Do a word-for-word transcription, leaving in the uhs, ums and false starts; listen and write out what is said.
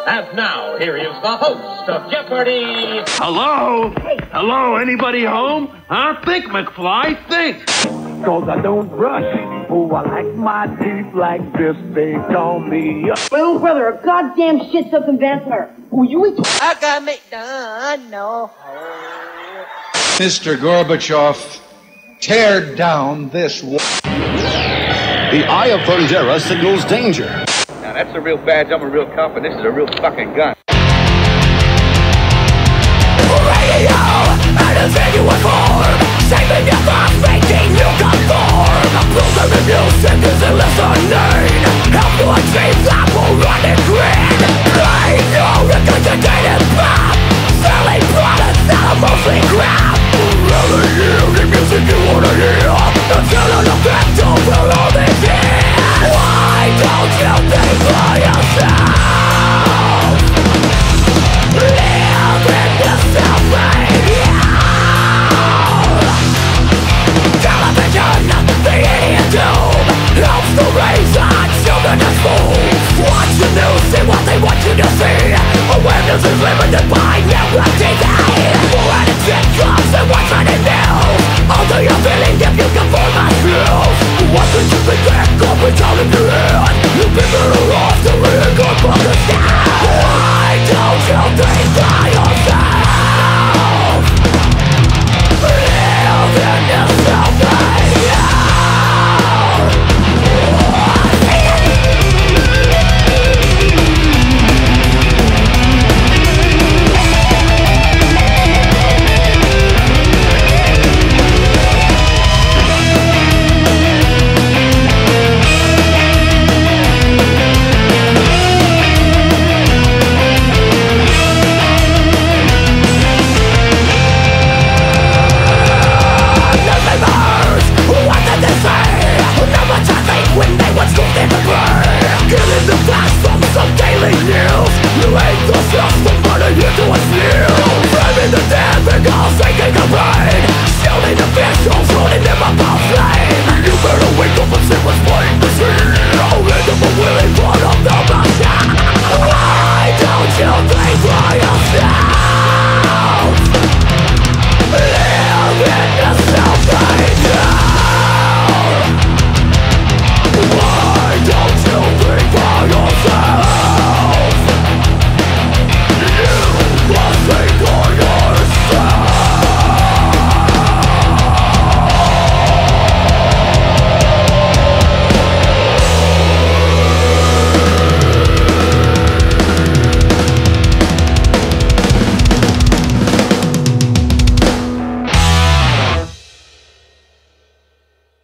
And now, here is the host of Jeopardy! Hello? Hello, anybody home? Huh? Think, McFly, think! Cause I don't brush. Oh, I like my teeth like this. They call me up. My own brother, a goddamn shit-sucking vampire. Will you eat? I got me done, no. Mister Gorbachev, tear down this wall. The Eye of Thundera signals danger. Now that's a real badge, I'm a real cop, and this is a real fucking gun. Radio, anything you would form, saving your thoughts, making you conform. Programming music is a listening, help you achieve that will run it green.